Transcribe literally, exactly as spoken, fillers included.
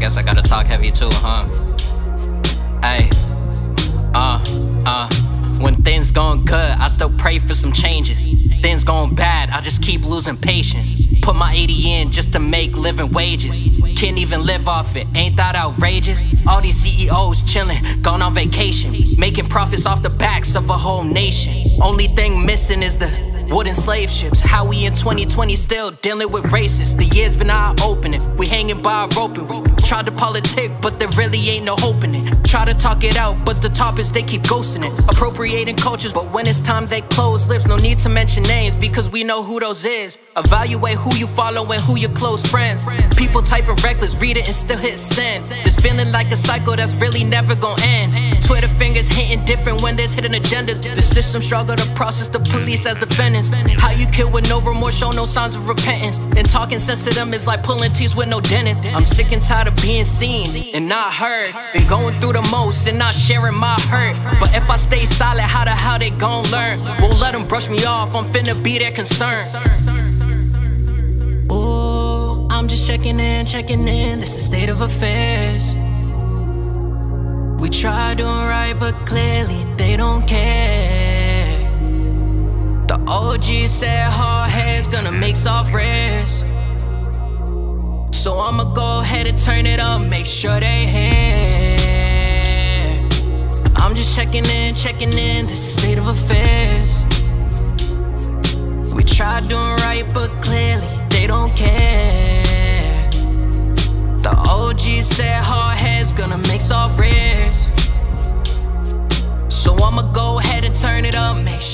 guess I gotta talk heavy too, huh? Hey, uh, uh. When things going good, I still pray for some changes. Things going bad, I just keep losing patience. Put my eighty in just to make living wages. Can't even live off it, ain't that outrageous? All these C E Os chillin', gone on vacation, making profits off the backs of a whole nation. Only thing missing is the wooden slave ships. How we in twenty twenty still dealing with racists? The year's been eye-opening, we hanging by a rope and we try to politic, but there really ain't no hope in it. Try to talk it out, but the topics they keep ghosting it. Appropriating cultures, but when it's time they close lips. No need to mention names, because we know who those is. Evaluate who you follow and who your close friends. People typing reckless, read it and still hit send. This feeling like a cycle that's really never gonna end. Twitter fingers hitting different when there's hidden agendas. The system struggle to process the police as defendants. How you kill with no remorse, show no signs of repentance. And talking sense to them is like pulling teeth with no dentist. I'm sick and tired of being seen and not heard. Been going through the most and not sharing my hurt. But if I stay silent, how the hell they gon' learn? Won't let them brush me off, I'm finna be their concern. Ooh, I'm just checking in, checking in, this is the state of affairs. We try doing right, but clearly they don't care. The O G said hard heads gonna make soft rest. So I'ma go ahead and turn it up, make sure they hear. I'm just checking in, checking in, this is the state of affairs. We try doing right, but clearly they don't care. The O G said hard heads gonna make soft rest. So I'ma go ahead and turn it up, make sure